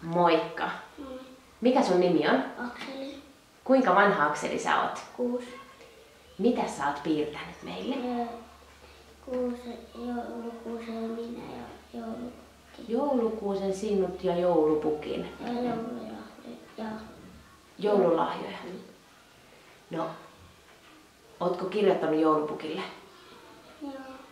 Moikka. Mikä sun nimi on? Akseli. Kuinka vanha Akseli sä oot? 6. Mitä sä oot piirtänyt meille? 6 joulukuusen minä ja joulupukki. Joulukuusen, sinut ja joulupukin. Ja jouluja. Ja Joululahjoja. No, ootko kirjoittanut joulupukille? joo.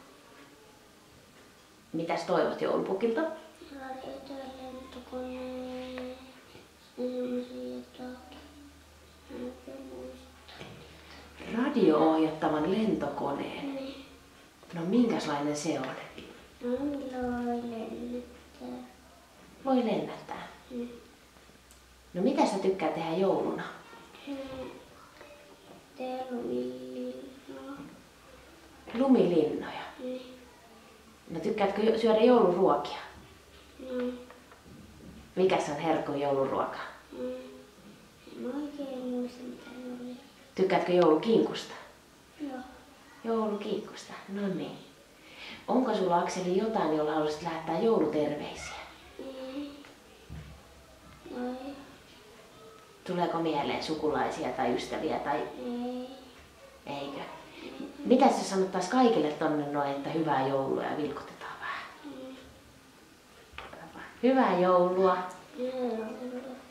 Mitäs toivot joulupukilta? Radioita ja lentokoneen. Semmosia jotakin. Mä en oikein muista. Radio-ohjattavan lentokoneen. Niin. No minkäslainen se on? No millä voi lennättää? Voi lennättää. Niin. No mitä sä tykkää tehdä jouluna? Tee lumilinnaa. Lumilinnoja. Niin. No tykkäätkö syödä jouluruokia? No. Mikäs on herkku jouluruoka? En oikein muista mitä ne oli. Tykkäätkö joulukinkusta? Joo. Joulukinkusta, no niin. Onko sulla Akseli jotain, jolla haluaisit lähettää jouluterveisiä? Ei. Tuleeko mieleen sukulaisia tai ystäviä tai Ei. eikö? Mitä sä sanottais kaikille tonne noin, että hyvää joulua ja vilkutetaan vähän? Hyvää joulua! Joo.